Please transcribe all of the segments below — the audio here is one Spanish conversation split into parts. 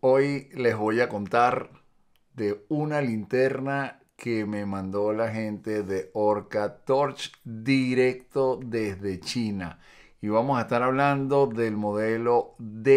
Hoy les voy a contar de una linterna que me mandó la gente de Orca Torch directo desde China. Y vamos a estar hablando del modelo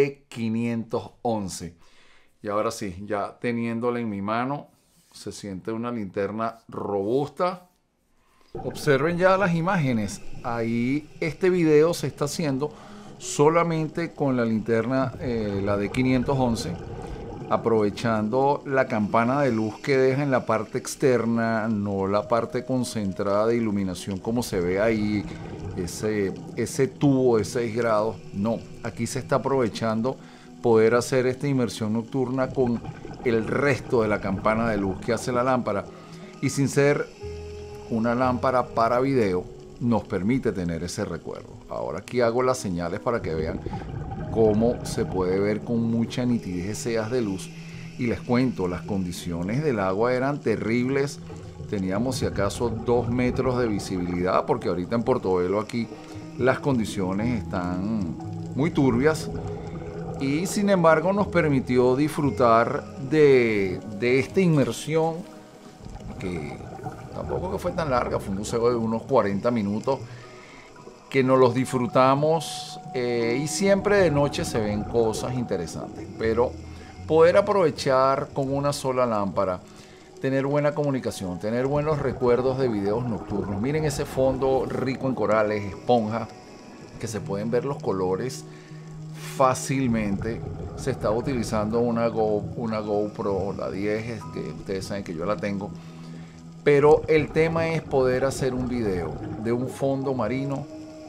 D511. Y ahora sí, ya teniéndola en mi mano, se siente una linterna robusta. Observen ya las imágenes. Ahí este video se está haciendo solamente con la linterna, la D511, aprovechando la campana de luz que deja en la parte externa, no la parte concentrada de iluminación como se ve ahí, ese tubo de 6 grados. No, aquí se está aprovechando poder hacer esta inmersión nocturna con el resto de la campana de luz que hace la lámpara, y sin ser una lámpara para video nos permite tener ese recuerdo. Ahora aquí hago las señales para que vean cómo se puede ver con mucha nitidez ese haz de luz. Y les cuento, las condiciones del agua eran terribles. Teníamos si acaso 2 metros de visibilidad, porque ahorita en Portobelo aquí las condiciones están muy turbias, y sin embargo nos permitió disfrutar de esta inmersión, que tampoco que fue tan larga, fue un museo de unos 40 minutos que nos los disfrutamos, y siempre de noche se ven cosas interesantes, pero poder aprovechar con una sola lámpara, tener buena comunicación, tener buenos recuerdos de videos nocturnos. Miren ese fondo rico en corales, esponjas, que se pueden ver los colores fácilmente. Se está utilizando una GoPro, la 10, que ustedes saben que yo la tengo. Pero el tema es poder hacer un video de un fondo marino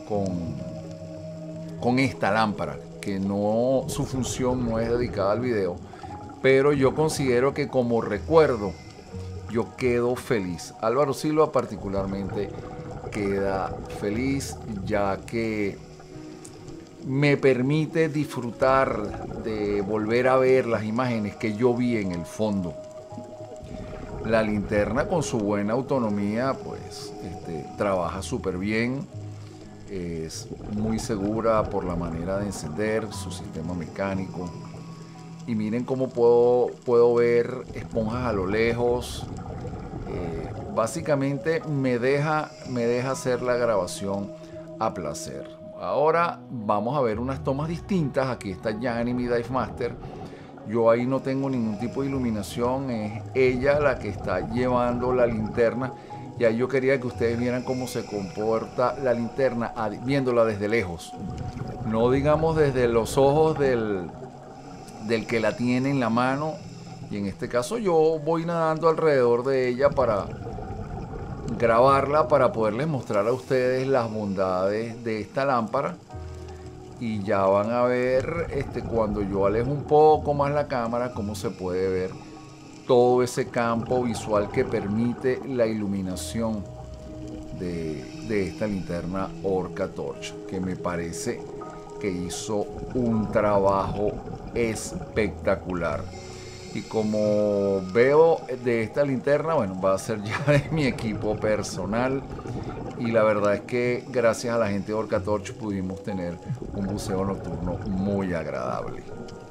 con esta lámpara, que no, su función no es dedicada al video, pero yo considero que como recuerdo yo quedo feliz. Álvaro Silva particularmente queda feliz, ya que me permite disfrutar de volver a ver las imágenes que yo vi en el fondo. La linterna, con su buena autonomía, pues trabaja súper bien. Es muy segura por la manera de encender, su sistema mecánico. Y miren cómo puedo ver esponjas a lo lejos. Básicamente me deja hacer la grabación a placer. Ahora vamos a ver unas tomas distintas. Aquí está Yanni, mi Dive Master. Yo ahí no tengo ningún tipo de iluminación, es ella la que está llevando la linterna. Y ahí yo quería que ustedes vieran cómo se comporta la linterna viéndola desde lejos. No digamos desde los ojos del que la tiene en la mano. Y en este caso yo voy nadando alrededor de ella para grabarla, para poderles mostrar a ustedes las bondades de esta lámpara. Y ya van a ver cuando yo alejo un poco más la cámara, cómo se puede ver todo ese campo visual que permite la iluminación de esta linterna Orca Torch, que me parece que hizo un trabajo espectacular. Y como veo de esta linterna, bueno, va a ser ya de mi equipo personal. Y la verdad es que gracias a la gente de Orca Torch pudimos tener un buceo nocturno muy agradable.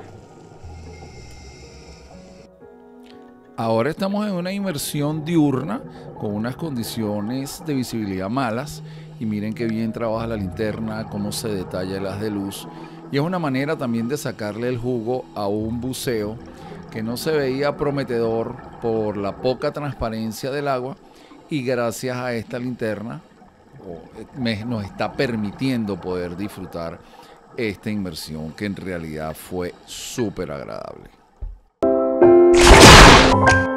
Ahora estamos en una inmersión diurna con unas condiciones de visibilidad malas. Y miren qué bien trabaja la linterna, cómo se detalla el haz de luz. Y es una manera también de sacarle el jugo a un buceo que no se veía prometedor por la poca transparencia del agua. Y gracias a esta linterna nos está permitiendo poder disfrutar esta inmersión, que en realidad fue súper agradable.